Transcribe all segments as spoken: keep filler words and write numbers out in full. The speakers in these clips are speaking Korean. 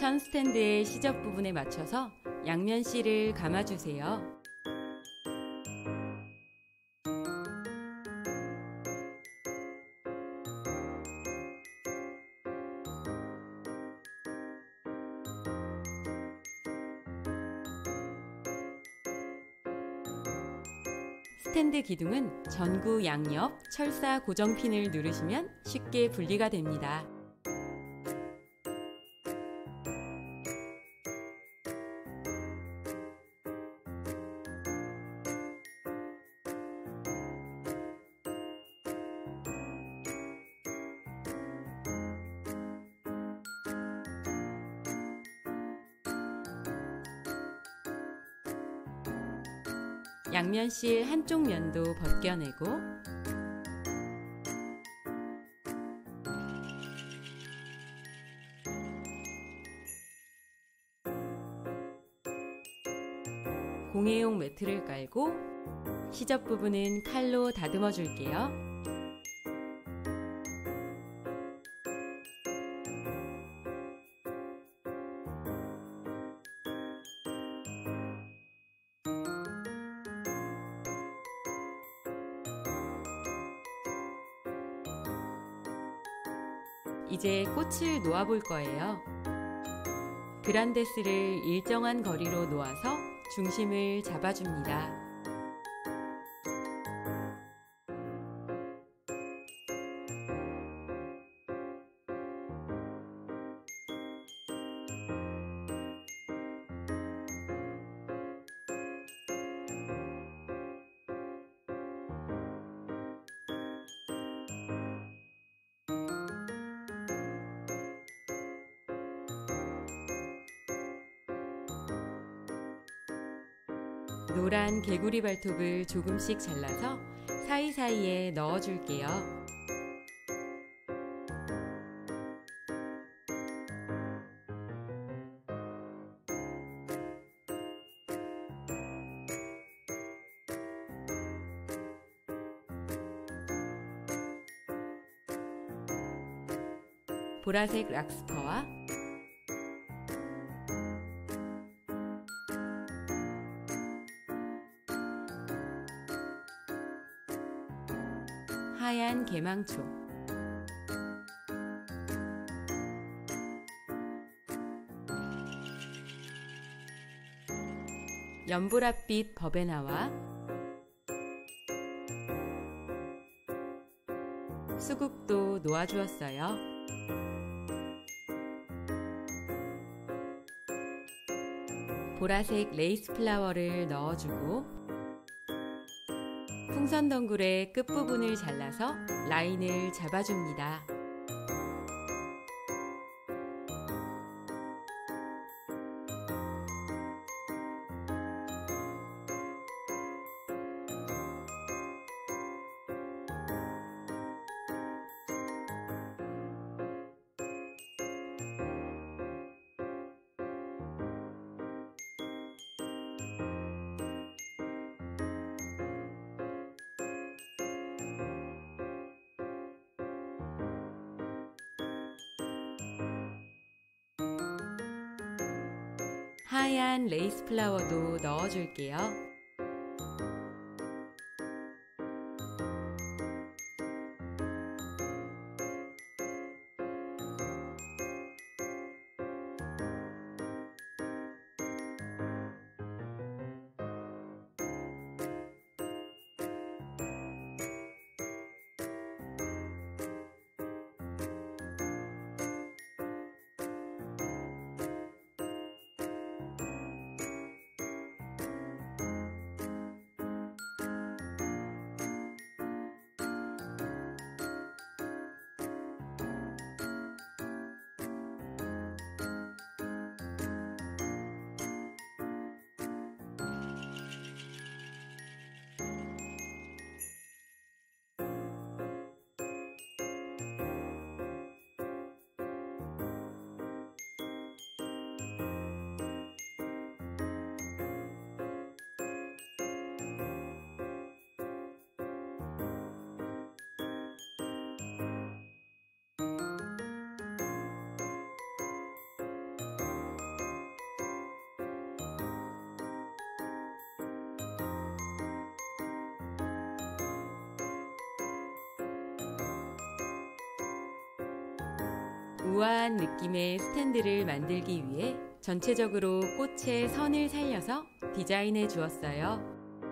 천 스탠드의 시접 부분에 맞춰서 양면실을 감아주세요. 스탠드 기둥은 전구 양옆 철사 고정핀을 누르시면 쉽게 분리가 됩니다. 양면실 한쪽 면도 벗겨내고 공예용 매트를 깔고 시접 부분은 칼로 다듬어 줄게요. 이제 꽃을 놓아 볼 거예요. 그란데스를 일정한 거리로 놓아서 중심을 잡아줍니다. 노란 개구리 발톱을 조금씩 잘라서 사이사이에 넣어줄게요. 보라색 락스퍼와 하얀 개망초, 연보랏빛 버베나와 수국도 놓아주었어요. 보라색 레이스 플라워를 넣어주고 풍선 덩굴의 끝부분을 잘라서 라인을 잡아줍니다. 하얀 레이스 플라워도 넣어줄게요. 우아한 느낌의 스탠드를 만들기 위해 전체적으로 꽃의 선을 살려서 디자인해 주었어요.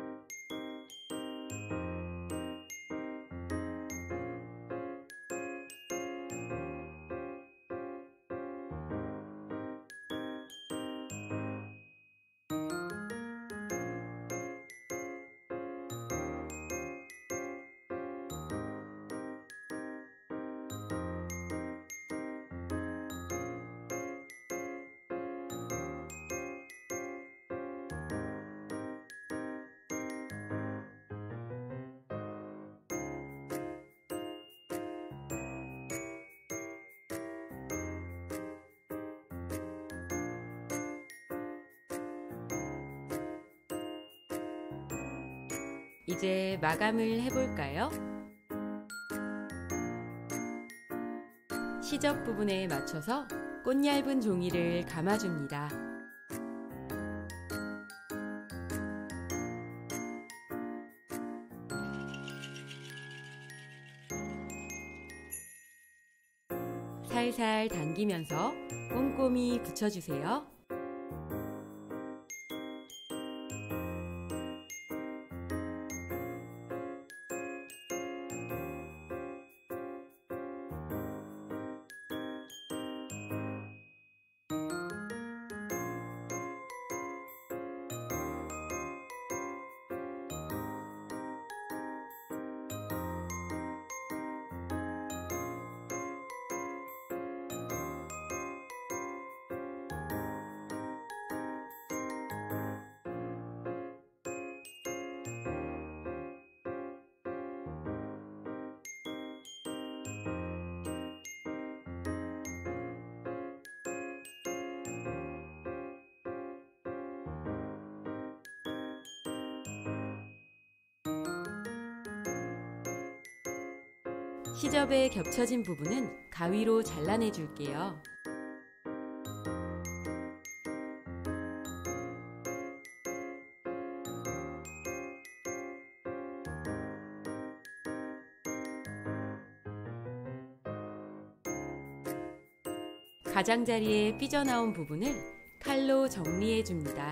이제 마감을 해볼까요? 시접 부분에 맞춰서 꽃 얇은 종이를 감아줍니다. 살살 당기면서 꼼꼼히 붙여주세요. 시접에 겹쳐진 부분은 가위로 잘라내 줄게요. 가장자리에 삐져나온 부분을 칼로 정리해 줍니다.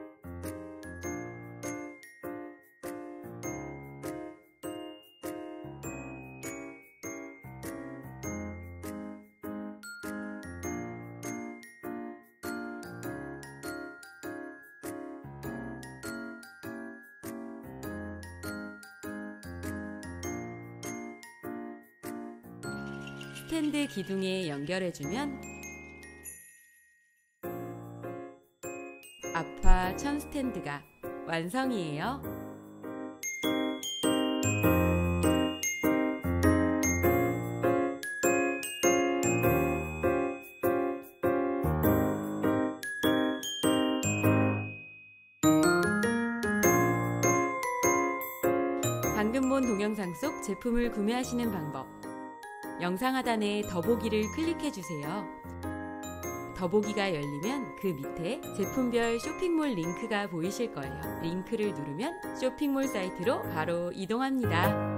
스탠드 기둥에 연결해주면 아파 천 스탠드가 완성이에요. 방금 본 동영상 속 제품을 구매하시는 방법, 영상 하단에 더보기를 클릭해주세요. 더보기가 열리면 그 밑에 제품별 쇼핑몰 링크가 보이실 거예요. 링크를 누르면 쇼핑몰 사이트로 바로 이동합니다.